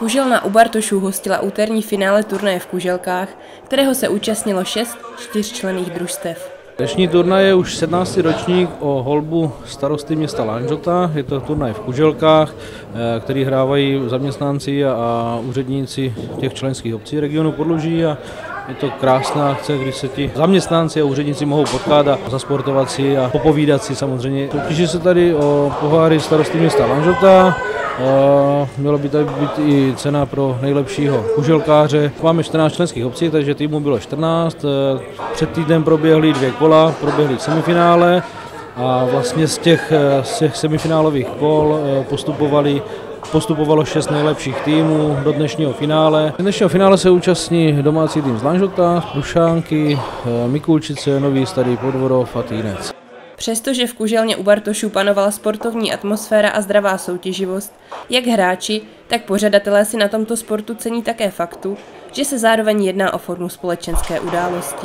Kuželna u Bartošů hostila úterní finále turnaje v Kuželkách, kterého se účastnilo 6 čtyřčlenných družstev. Dnešní turnaj je už 17. ročník o holbu starosty města Lanžhota. Je to turnaj v Kuželkách, který hrávají zaměstnanci a úředníci těch členských obcí regionu Podluží. A je to krásná akce, kdy se ti zaměstnanci a úředníci mohou potkat a zasportovat si a popovídat si samozřejmě. Soutěží se tady o poháry starosty města Lanžhota. Mělo by tady být i cena pro nejlepšího kuželkáře. Máme 14 členských obcí, takže týmů bylo 14. Před týdnem proběhly 2 kola, proběhly semifinále a vlastně z těch semifinálových kol postupovalo 6 nejlepších týmů do dnešního finále. Z dnešního finále se účastní domácí tým z Lanžhota, Prušánky, Mikulčice, Nový Starý Podvorov a Týnec. Přestože v Kuželně u Bartošů panovala sportovní atmosféra a zdravá soutěživost, jak hráči, tak pořadatelé si na tomto sportu cení také faktu, že se zároveň jedná o formu společenské události.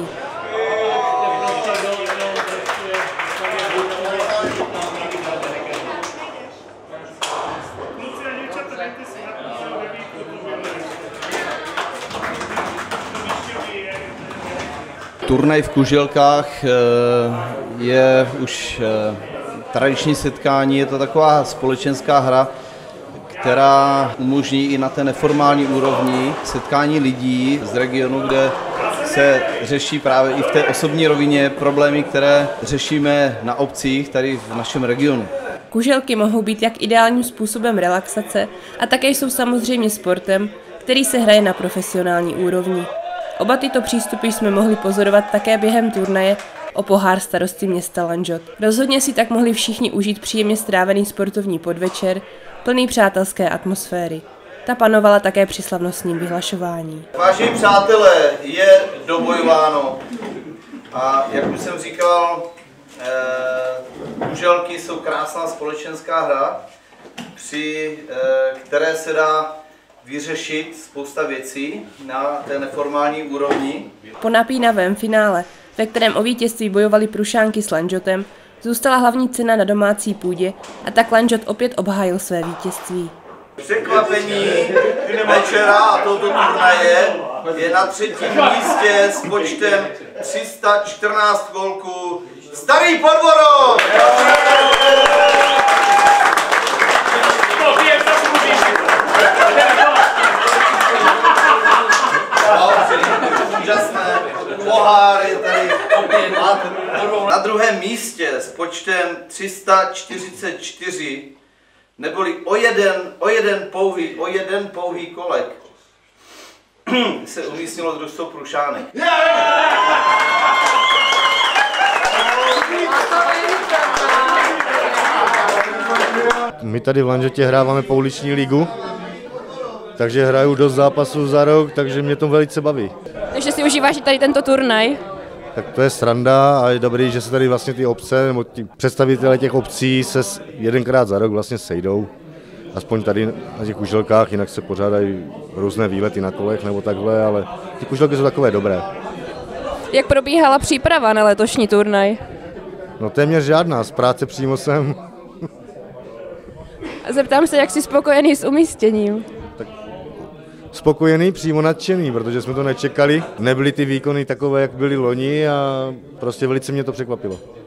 Turnaj v Kuželkách je už tradiční setkání, je to taková společenská hra, která umožní i na té neformální úrovni setkání lidí z regionu, kde se řeší právě i v té osobní rovině problémy, které řešíme na obcích tady v našem regionu. Kuželky mohou být jak ideálním způsobem relaxace a také jsou samozřejmě sportem, který se hraje na profesionální úrovni. Oba tyto přístupy jsme mohli pozorovat také během turnaje o pohár starosty města Lanžhot. Rozhodně si tak mohli všichni užít příjemně strávený sportovní podvečer, plný přátelské atmosféry. Ta panovala také při slavnostním vyhlašování. Vážení přátelé, je dobojováno a jak už jsem říkal, Kuželky jsou krásná společenská hra, při které se dá vyřešit spousta věcí na té neformální úrovni. Po napínavém finále, ve kterém o vítězství bojovali Prušánky s Lanžhotem, zůstala hlavní cena na domácí půdě a tak Lanžhot opět obhájil své vítězství. Překvapení večera a tohoto turnaje je na 3. místě s počtem 314 gólků Starý Podvorov! Úžasné, pohár je tady na druhém místě s počtem 344, neboli o jeden pouhý kolek se umístnilo družstvo Prušánek. My tady v Lanžhotě hráváme pouliční ligu, takže hraju dost zápasů za rok, takže mě to velice baví. Takže si užíváš tady tento turnaj? Tak to je sranda a je dobrý, že se tady vlastně ty obce, nebo ti představitelé těch obcí se jedenkrát za rok vlastně sejdou. Aspoň tady na těch Kuželkách, jinak se pořádají různé výlety na kolech nebo takhle, ale ty Kuželky jsou takové dobré. Jak probíhala příprava na letošní turnaj? No téměř žádná, z práce přímo sem. Zeptám se, jak jsi spokojený s umístěním? Spokojený, přímo nadšený, protože jsme to nečekali. Nebyly ty výkony takové, jak byly loni a prostě velice mě to překvapilo.